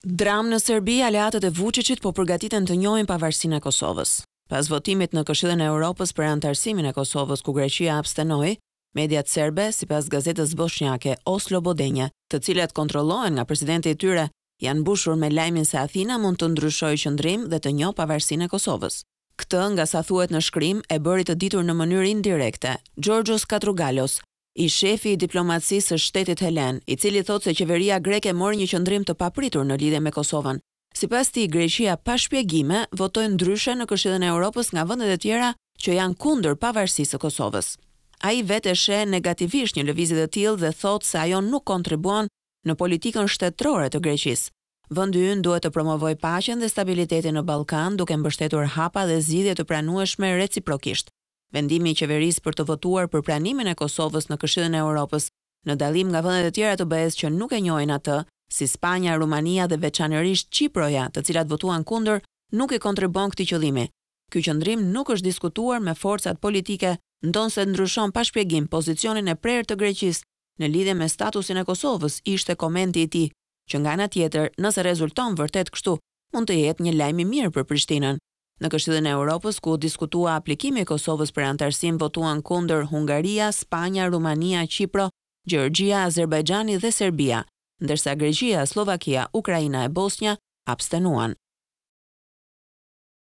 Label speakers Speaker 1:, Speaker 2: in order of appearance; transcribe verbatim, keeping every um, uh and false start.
Speaker 1: Dram në Serbi, aleatët e Vučićit po përgatiten të njohin pavarësinë e Kosovës. Pas votimit në Këshillin e Europës për anëtarësimin e Kosovës ku Greqia abstenoi, mediat serbe, sipas gazetës bosnjake Oslo Bodenje, të cilat kontrollohen nga presidenti i tyre, janë mbushur me lajmin se Athina mund të ndryshojë qëndrim dhe të njohë pavarësinë e Kosovës. Këtë, nga sa thuhet në shkrim, e bëri të ditur në mënyrë indirekte Georgios Katrougalos, i shefi i diplomacisë së shtetit helen, i cili thotë se qeveria greke mori një qëndrim të papritur në lidhje me Kosovën. Sipas tij, Greqia pa shpjegime votoi ndryshe në Këshillin e Europës nga vendet e tjera që janë kundër pavarësisë së Kosovës. Ai vetë sheh negativisht një lëvizje të tillë dhe thotë se ajo nuk kontribuon në politikën shtetërore të Greqisë. Vendi ynë duhet të promovojë paqen dhe stabilitetin në Ballkan duke mbështetur hapa dhe zgjidhje të pranueshme reciprokisht. Vendimi i qeverisë për të votuar për pranimin e Kosovës në Këshillin e Europës, në dallim nga vendet e tjera të B E-s që nuk e njohin atë, si Spanja, Rumania dhe veçanërisht Çiproja, të cilat votuan kundër, nuk i kontribon këtij qëllimi. Ky qëndrim nuk është diskutuar me forcat politike, ndonse ndryshon pa shpjegim pozicionin e prerë të Greqisë në lidhje me statusin e Kosovës, ishte komenti i tij, që nga ana tjetër, nëse rezulton vërtet kështu, mund të jetë një lajm i mirë për Prishtinën. Në Këshillin e Europës, ku diskutua aplikimi i Kosovës për anëtarësim, votuan kundër Hungaria, Spanja, Rumania, Çipro, Gjeorgjia, Azerbajxhani dhe Serbia, ndërsa Greqia, Slovakia, Ukraina e Bosnja abstenuan.